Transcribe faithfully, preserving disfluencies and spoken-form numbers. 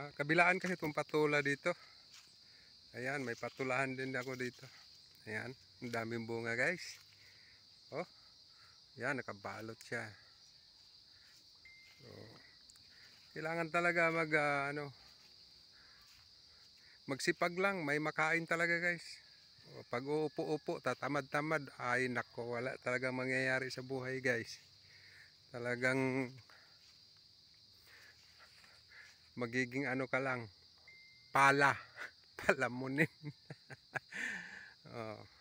kabilaan kasi itong patula dito. Ayan, may patulahan din ako dito. Ayan, ang daming bunga guys. Oh, ayan, nakabalot siya. So, kailangan talaga mag uh, ano, magsipag lang, may makain talaga guys. O, pag uupo-upo, tatamad-tamad, ay nako, wala talagang mangyayari sa buhay guys. Talagang magiging ano ka lang, pala, palamunin. Oh.